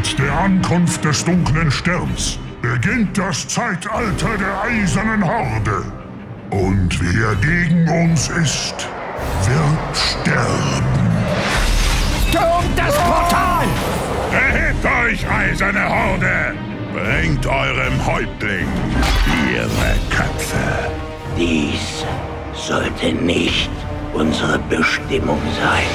Mit der Ankunft des dunklen Sterns beginnt das Zeitalter der Eisernen Horde. Und wer gegen uns ist, wird sterben. Stürmt das Portal! Erhebt euch, eiserne Horde! Bringt eurem Häuptling ihre Köpfe. Dies sollte nicht unsere Bestimmung sein.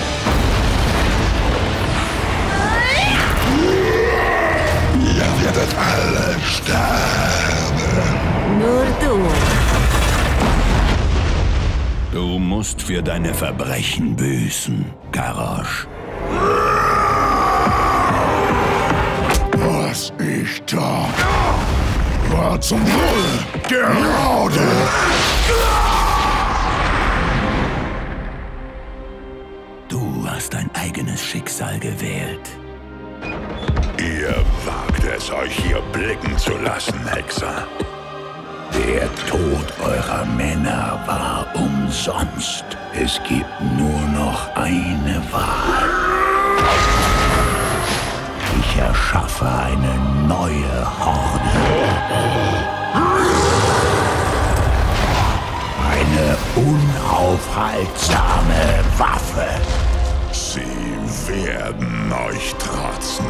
Ihr werdet alle sterben. Nur du. Du musst für deine Verbrechen büßen, Garrosh. Was ich tat, war zum Wohl der Horde. Du hast dein eigenes Schicksal gewählt. Ihr wagt es, euch hier blicken zu lassen, Hexer. Der Tod eurer Männer war umsonst. Es gibt nur noch eine Wahl. Ich erschaffe eine neue Horde. Eine unaufhaltsame Waffe. Sie werden euch trotzen.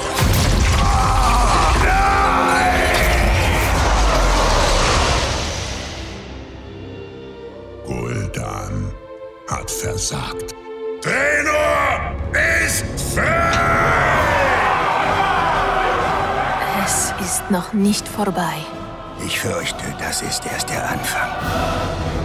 Gul'dan hat versagt. Draenor ist fern! Es ist noch nicht vorbei. Ich fürchte, das ist erst der Anfang.